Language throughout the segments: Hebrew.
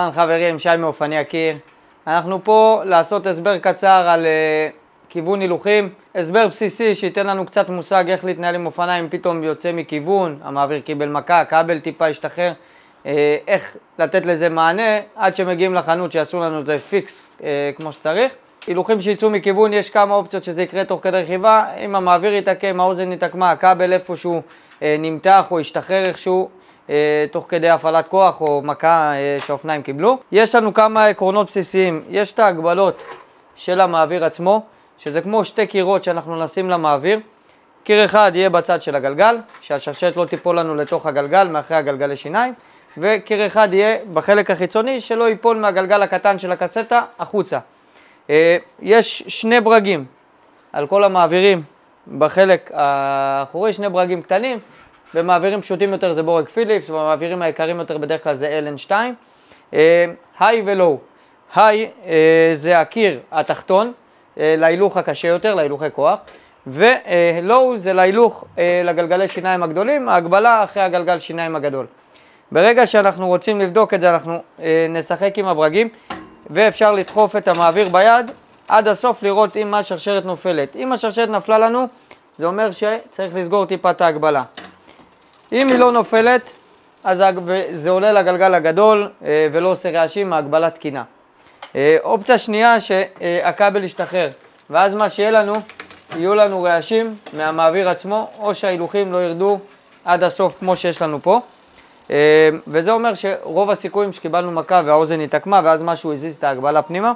אהלן חברים, שי מאופני יקיר. אנחנו פה לעשות הסבר קצר על כיוון הילוכים. הסבר בסיסי שייתן לנו קצת מושג איך להתנהל עם אופניים פתאום יוצא מכיוון, המעביר קיבל מכה, כבל טיפה השתחרר, איך לתת לזה מענה עד שמגיעים לחנות שיעשו לנו את זה פיקס כמו שצריך. הילוכים שיצאו מכיוון יש כמה אופציות שזה יקרה תוך כדי רכיבה. אם המעביר יתעקם, האוזן יתעקמה, הכבל איפשהו נמתח או ישתחרר איכשהו תוך כדי הפעלת כוח או מכה שהאופניים קיבלו. יש לנו כמה עקרונות בסיסיים. יש את ההגבלות של המעביר עצמו, שזה כמו שתי קירות שאנחנו נשים למעביר. קיר אחד יהיה בצד של הגלגל, שהשרשרת לא תיפול לנו לתוך הגלגל, מאחרי הגלגלי שיניים, וקיר אחד יהיה בחלק החיצוני שלא ייפול מהגלגל הקטן של הקסטה החוצה. יש שני ברגים על כל המעבירים בחלק האחורי, שני ברגים קטנים. במעבירים פשוטים יותר זה בורג פיליפס, במעבירים היקרים יותר בדרך כלל זה LN2. היי ולואו. היי זה הקיר התחתון להילוך הקשה יותר, להילוכי כוח, ולואו זה להילוך לגלגלי שיניים הגדולים, ההגבלה אחרי הגלגל שיניים הגדול. ברגע שאנחנו רוצים לבדוק את זה אנחנו נשחק עם הברגים, ואפשר לדחוף את המעביר ביד עד הסוף לראות אם השרשרת נופלת. אם השרשרת נפלה לנו זה אומר שצריך לסגור טיפה את ההגבלה. אם היא לא נופלת, אז זה עולה לגלגל הגדול ולא עושה רעשים מהגבלה תקינה. אופציה שנייה שהכבל ישתחרר, ואז מה שיהיה לנו, יהיו לנו רעשים מהמעביר עצמו, או שההילוכים לא ירדו עד הסוף כמו שיש לנו פה. וזה אומר שרוב הסיכויים שקיבלנו מכה והאוזן התעקמה, ואז משהו הזיז את ההגבלה פנימה.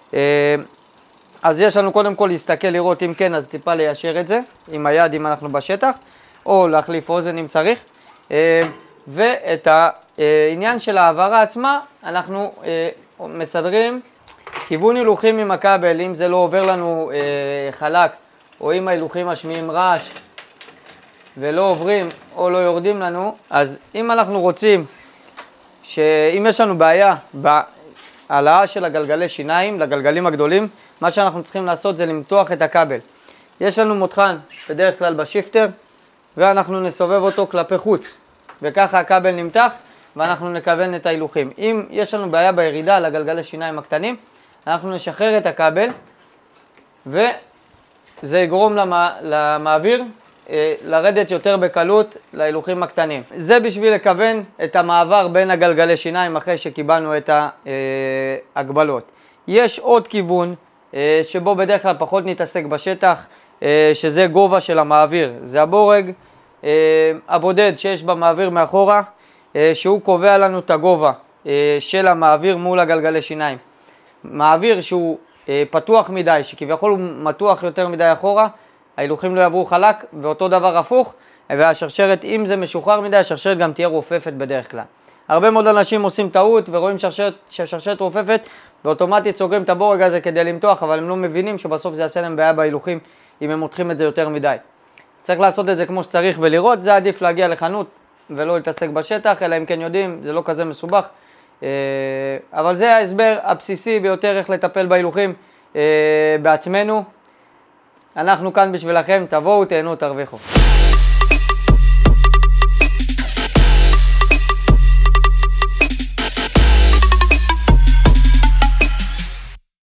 אז יש לנו קודם כל להסתכל לראות אם כן, אז טיפה ליישר את זה עם היד אם אנחנו בשטח, או להחליף אוזן אם צריך. ואת העניין של העברה עצמה אנחנו מסדרים כיוון הילוכים עם הכבל. אם זה לא עובר לנו חלק, או אם ההילוכים משמיעים רעש ולא עוברים או לא יורדים לנו, אז אם אנחנו רוצים שאם יש לנו בעיה בהעלאה של הגלגלי שיניים לגלגלים הגדולים, מה שאנחנו צריכים לעשות זה למתוח את הכבל. יש לנו מותחן בדרך כלל בשיפטר, ואנחנו נסובב אותו כלפי חוץ, וככה הכבל נמתח ואנחנו נכוון את ההילוכים. אם יש לנו בעיה בירידה לגלגלי שיניים הקטנים, אנחנו נשחרר את הכבל, וזה יגרום למעביר לרדת יותר בקלות להילוכים הקטנים. זה בשביל לכוון את המעבר בין הגלגלי שיניים אחרי שקיבלנו את ההגבלות. יש עוד כיוון שבו בדרך כלל פחות נתעסק בשטח, שזה גובה של המעביר. זה הבורג הבודד שיש במעביר מאחורה, שהוא קובע לנו את הגובה של המעביר מול הגלגלי שיניים. מעביר שהוא פתוח מדי, שכביכול הוא מתוח יותר מדי אחורה, ההילוכים לא יעברו חלק, ואותו דבר הפוך, והשרשרת, אם זה משוחרר מדי, השרשרת גם תהיה רופפת בדרך כלל. הרבה מאוד אנשים עושים טעות ורואים שהשרשרת רופפת, ואוטומטית סוגרים את הבורג הזה כדי למתוח, אבל הם לא מבינים שבסוף זה יעשה להם בעיה בהילוכים אם הם מותחים את זה יותר מדי. צריך לעשות את זה כמו שצריך ולראות, זה עדיף להגיע לחנות ולא להתעסק בשטח, אלא אם כן יודעים, זה לא כזה מסובך. אבל זה ההסבר הבסיסי ביותר איך לטפל בהילוכים בעצמנו. אנחנו כאן בשבילכם, תבואו, תהנו, תרוויחו.